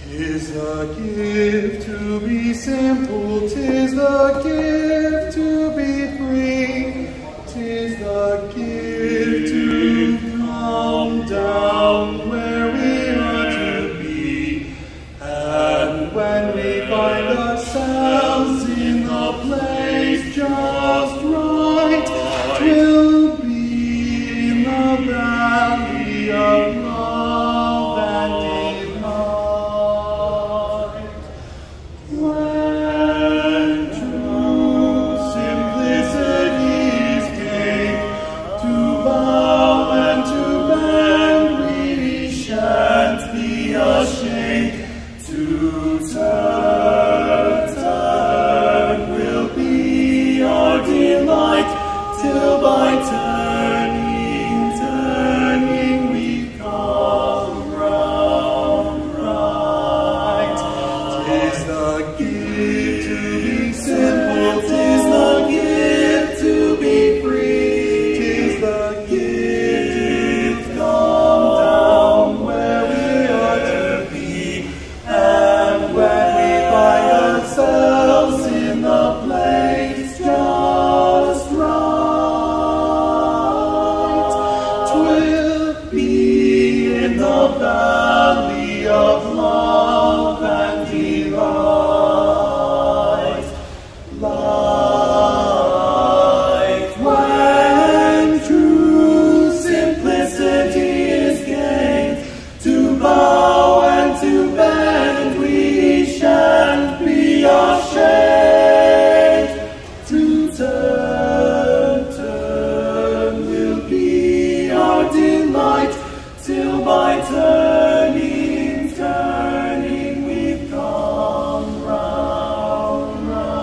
'Tis the gift to be simple, 'tis the gift to be free, 'tis the gift to come down where we are to be. And when we find ourselves in the place just right, 'twill be in the valley of love and delight. When true simplicity is gained, to bow and to bend, we shan't be ashamed. To turn will be our delight, till by turning we come round right. 'Tis the gift to be simple, 'tis the gift to be free, 'tis the gift to come down where we are to be. And when we find ourselves in the place just right, 'twill be in the valley of love and delight. Light when true simplicity is gained, to bow and to bend, we shan't be ashamed. To turn will be our delight, till by turning we've come round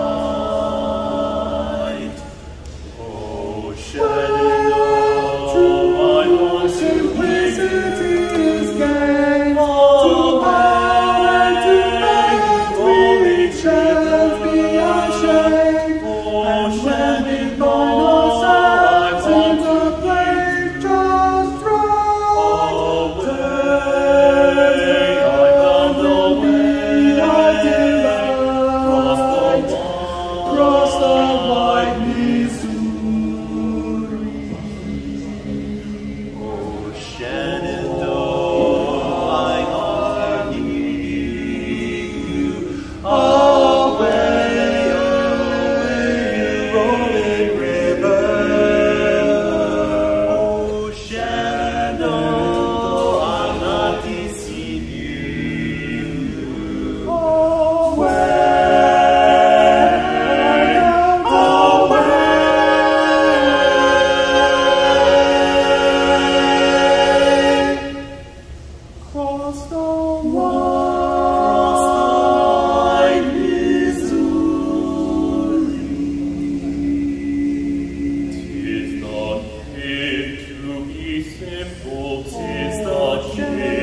right. Oh, Shenandoah, my Lord, simplicity is gained, to bow and to bend, we shan't be ashamed. And when we find ourselves in the place just right, turning on the way of delight, cross the wide Missouri. Oh, Shenandoah, I hear you, away, rolling river. Oh, Shenandoah, I'll not deceive you. Away, cross the wide Missouri. 'Tis the gift to be simple, 'tis the gift